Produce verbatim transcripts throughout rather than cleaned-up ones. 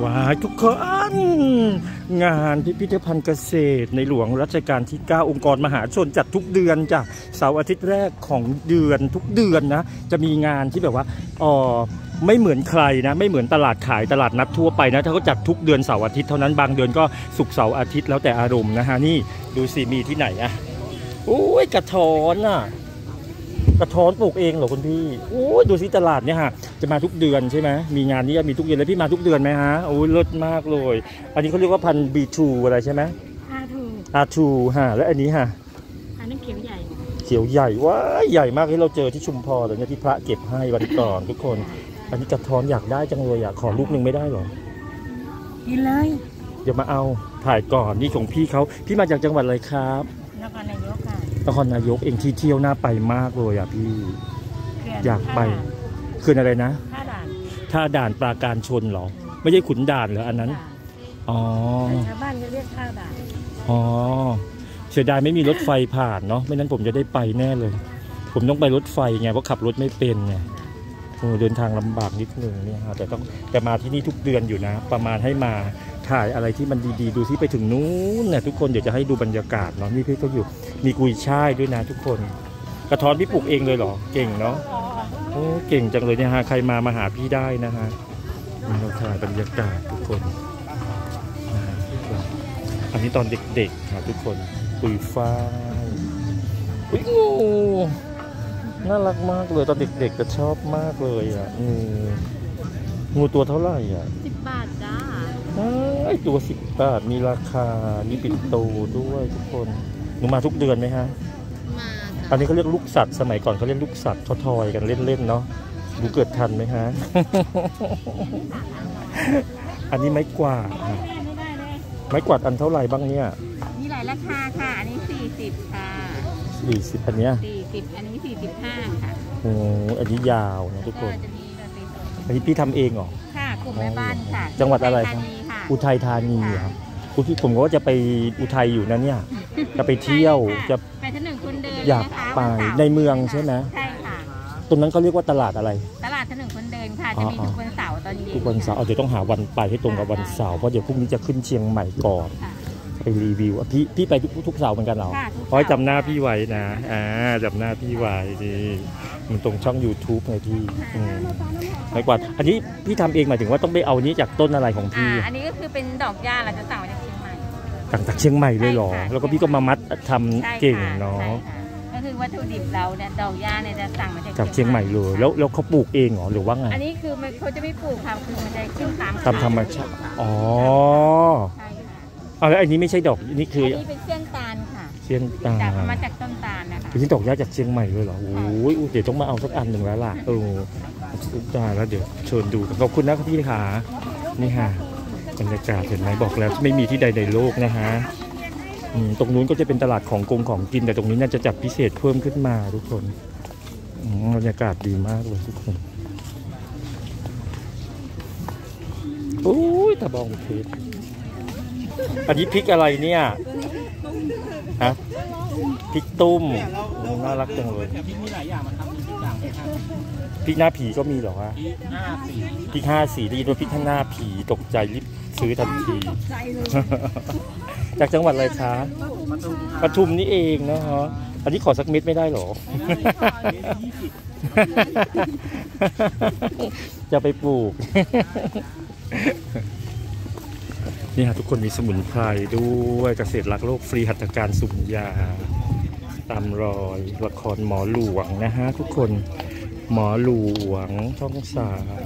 ว้ายทุกคนงานพิพิธภัณฑ์เกษตรในหลวงรัชกาลที่เก้าองค์กรมหาชนจัดทุกเดือนจ้ะเสาร์อาทิตย์แรกของเดือนทุกเดือนนะจะมีงานที่แบบว่าอ๋อไม่เหมือนใครนะไม่เหมือนตลาดขายตลาดนัดทั่วไปนะถ้าเขาจัดทุกเดือนเสาร์อาทิตย์เท่านั้นบางเดือนก็ศุกร์เสาร์อาทิตย์แล้วแต่อารมณ์นะฮะนี่ดูสิมีที่ไหนอะโอ้ยกระท้อนอะกระท้อนปลูกเองเหรอคุณพี่โอ้ยดูสิตลาดเนี่ยฮะจะมาทุกเดือนใช่ไหมมีงานนี้มีทุกเดือนแล้วพี่มาทุกเดือนไหมฮะโอ้ยเลิศมากเลยอันนี้เขาเรียกว่าพันธุ์บีทูอะไรใช่ไหมอาทูอาทูฮะแล้วอันนี้ฮะอันนี้เขียวใหญ่เขียวใหญ่ว้าใหญ่มากที่เราเจอที่ชุมพรเลยเนี่ยที่พระเก็บให้วันก่อนทุกคนอันนี้กระท้อนอยากได้จังเลยอยากขอลูกหนึ่งไม่ได้หรอกินเลยเดี๋ยวมาเอาถ่ายก่อนนี่ของพี่เขาพี่มาจากจังหวัดอะไรครับนครนายกค่ะนครนายกเองที่เที่ยวน่าไปมากเลยอ่ะพี่อยากไปคืนอะไรนะท่าด่านท่าด่านปราการชนเหรอไม่ใช่ขุนด่านเหรออันนั้นอ๋อชาวบ้านเรียกท่าด่านอ๋อเสียดายไม่มีรถไฟผ่านเนาะไม่นั้นผมจะได้ไปแน่เลยผมต้องไปรถไฟไงเพราะขับรถไม่เป็นไงเดินทางลำบากนิดนึงเนี่ยฮะแต่ต้องแต่มาที่นี่ทุกเดือนอยู่นะประมาณให้มาถ่ายอะไรที่มันดีๆดูที่ไปถึงนู้นเนี่ยทุกคนเดี๋ยวจะให้ดูบรรยากาศเนาะนี่พี่ก็อยู่มีกุยช่ายด้วยนะทุกคนกระท้อนพี่ปลูกเองเลยเหรอเก่งเนาะโอ้เก่งจังเลยเนี่ยฮะใครมามาหาพี่ได้นะฮะเราถ่ายบรรยากาศทุกคนอันนี้ตอนเด็กๆครับทุกคนปุยฝ้ายอุ้ยงูน่ารักมากเลยตอนเด็กๆก็ชอบมากเลยอ่ะงูตัวเท่าไหร่อ่ะสิบบาทจ้าไอตัวสิบบาทมีราคามีปิ่นโตด้วยทุกคนหนูมาทุกเดือนไหมฮะมาอันนี้เขาเรียกลูกสัตว์สมัยก่อนเขาเรียกลูกสัตว์ทอยกันเล่นๆเนาะดูเกิดทันไหมฮะ อันนี้ไม้กวาดไม้กวาดอันเท่าไหร่บ้างเนี่ยมีหลายราคาค่ะอันนี้สี่สิบค่ะสี่สิบอันเนี้ยสี่สิบอันนี้สี่สิบห้าค่ะโอ้อันนี้ยาวนะทุกคนอันนี้พี่ทำเองเหรอค่ะกลุ่มแม่บ้านค่ะจังหวัดอะไรครับอุทัยธานีครับคุณพี่ผมก็จะไปอุทัยอยู่นะเนี่ยจะไปเที่ยวจะไปถนนคนเดินอยากไปในเมืองใช่ไหมใช่ค่ะตรงนั้นเขาเรียกว่าตลาดอะไรตลาดถนนคนเดินค่ะจะมีทุกวันเสาร์ตอนเย็นทุกวันเสาร์เดี๋ยวต้องหาวันไปให้ตรงกับวันเสาร์เพราะเดี๋ยวพรุ่งนี้จะขึ้นเชียงใหม่ก่อนไปรีวิวพี่พี่ไปทุกทุกเสาร์เหมือนกันเหรอเพราะจำหน้าพี่ไว้นะอ่าจำหน้าพี่ไว้ดีมันตรงช่อง ยูทูบ ไงพี่ไม้กวาดอันนี้พี่ทำเองหมายถึงว่าต้องไปเอานี้จากต้นอะไรของพี่อันนี้ก็คือเป็นดอกหญ้าเราจะสั่งมาจากเชียงใหม่สั่งจากเชียงใหม่เลยเหรอแล้วก็พี่ก็มามัดทำเก่งเนาะก็คือวัตถุดิบเราเนี่ยดอกหญ้าเนี่ยจะสั่งมาจากเชียงใหม่เลยแล้วแล้วเขาปลูกเองเหรอหรือว่าไงอันนี้คือเขาจะไม่ปลูกค่ะคือมันจะขึ้นตามตามธรรมชาติอ๋อเอาแล้วอันนี้ไม่ใช่ดอกนี่คืออันนี้เป็นเสี้ยนตาลค่ะเสี้ยนตาลมาจากต้นตาลนะคะเป็นดอกหญ้าจากเชียงใหม่เลยเหรอโอ้ยเดี๋ยวต้องมาเอาสักอันหนึ่งแล้วล่ะเออได้แล้วเดี๋ยวเชิญดูขอบคุณนะพี่ขานี่ฮะบรรยากาศเห็นไหมบอกแล้วไม่มีที่ใดในโลกนะฮะตรงนู้นก็จะเป็นตลาดของกงของกินแต่ตรงนี้น่าจะจัดพิเศษเพิ่มขึ้นมาทุกคนบรรยากาศดีมากเลยทุกคนโอ้ยตะบองเพชรอันนี้พริกอะไรเนี่ยฮะพริกตุ้มน่ารักจังเลยพริกมีหลายอย่างมันทำพริกต่างพริกหน้าผีก็มีเหรอฮะพริกห้าสีได้ยินว่าพริกข้างหน้าผีตกใจรีบซื้อทันทีจากจังหวัดอะไรคะปทุมนี่เองนะฮะอันนี้ขอสักเม็ดไม่ได้หรอจะไปปลูกนี่ฮะทุกคนมีสมุนไพรด้วยเกษตรรักโลกฟรีหัตถการสุ่มยาตามรอยละครหมอหลวงนะฮะทุกคนหมอหลวงช่องสาม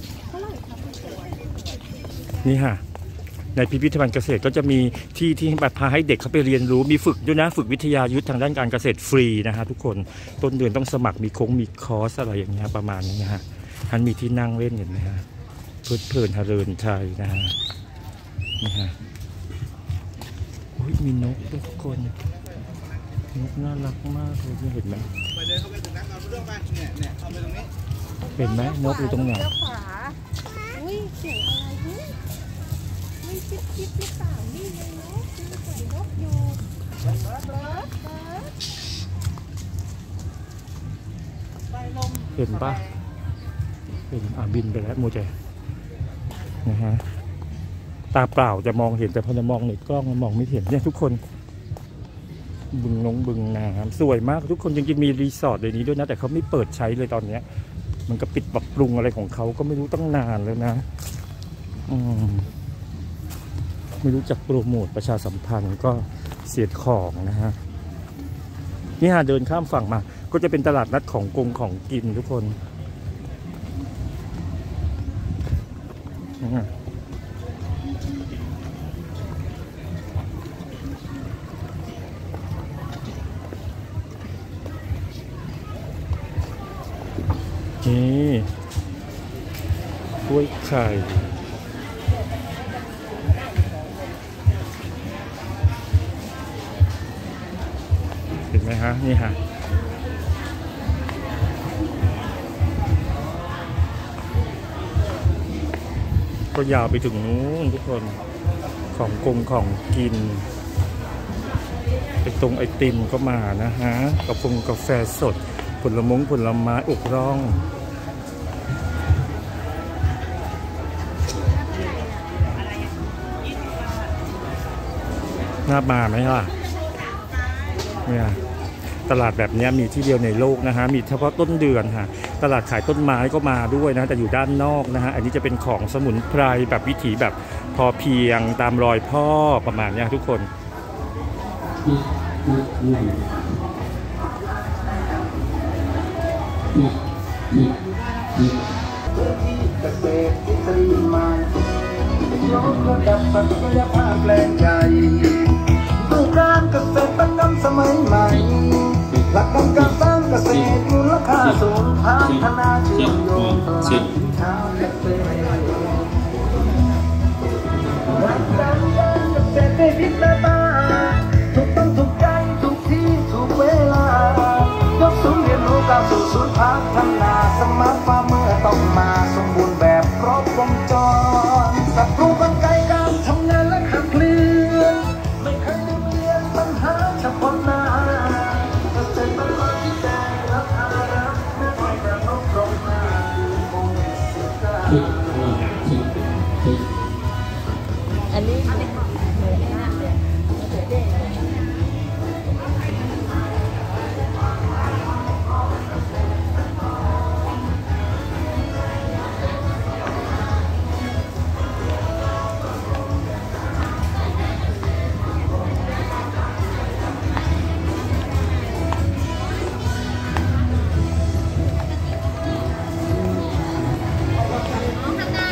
นี่ฮะในพิพิธภัณฑ์เกษตรก็จะมีที่ที่แบบพาให้เด็กเขาไปเรียนรู้มีฝึกด้วยนะฝึกวิทยายุทธทางด้านการเกษตรฟรีนะฮะทุกคนต้นเดือนต้องสมัครมีโค้งมีคอร์สอะไรอย่างเงี้ยประมาณนี้นะฮะท่านมีที่นั่งเล่นเห็นไหมฮะเพลิดเพลินฮาเรินชัยนะฮะนี่ฮะโอ้ยมีนกด้วยทุกคนนกน่ารักมากเลยเห็นไหมเห็นไหมนกอยู่ตรงไหนอุ้ยเสียงอะไรเนี่ยไม่ชิดชิดหรือเปล่านี่ไงนกมีเสียงนกอยู่เบิร์ดเบิร์ดเบิร์ดเห็นปะเห็นอ่ะบินไปแล้วโมเจนะฮะตาเปล่าจะมองเห็นแต่พอจะมองในกล้องมองไม่เห็นเนี่ยทุกคนบึงนงบึงน้ำสวยมากทุกคนจริงๆมีรีสอร์ทในนี้ด้วยนะแต่เขาไม่เปิดใช้เลยตอนเนี้ยมันก็ปิดปรับปรุงอะไรของเขาก็ไม่รู้ตั้งนานแล้วนะอืมไม่รู้จักโปรโมทประชาสัมพันธ์ก็เสียของนะฮะนี่ฮะเดินข้ามฝั่งมาก็จะเป็นตลาดนัดของกงของกินทุกคนนี่กล้วยไข่เห็นไหมฮะนี่ฮะก็ยาวไปถึงนู้นทุกคนของกงของกินไปตรงไอติมก็มานะฮะกาแฟกาแฟสดผลมงผลไม้อกร่องน่ามาไหมล่ะเนี่ยตลาดแบบนี้มีที่เดียวในโลกนะฮะมีเฉพาะต้นเดือนฮะตลาดขายต้นไม้ก็มาด้วยนะแต่อยู่ด้านนอกนะฮะอันนี้จะเป็นของสมุนไพรแบบวิถีแบบพอเพียงตามรอยพ่อประมาณนี้ทุกคนเกษตรทฤษฎีใหม่ยกระดับศักยภาพแปลงใหญ่ด้วยการเกษตรกรรมสมัยใหม่หลักการการสร้างเกษตรมูลค่าสูงพัฒนาเชื่อมโยงตลาดสินค้าเกษตรหลักการการเกษตรได้พิจารณาถูกต้องถูกใจถูกที่ถูกเวลายกสูงเรียนรู้ก้าวสู่ศูนย์พัฒนาสมาร์ทฟาร์มเมอร์ต้องมาสมบูรณ์แบบครบวงจรสับปรุงกลไกการทำงานและขับเคลื่อนไม่เคยได้เรียนปัญหาเฉพาะหน้าเกษตรกรที่ได้รับภาระไม่ปล่อยแบบน้องตรงหน้าคือโควิดสิบเก้าอันนี้เหมือนมากเลย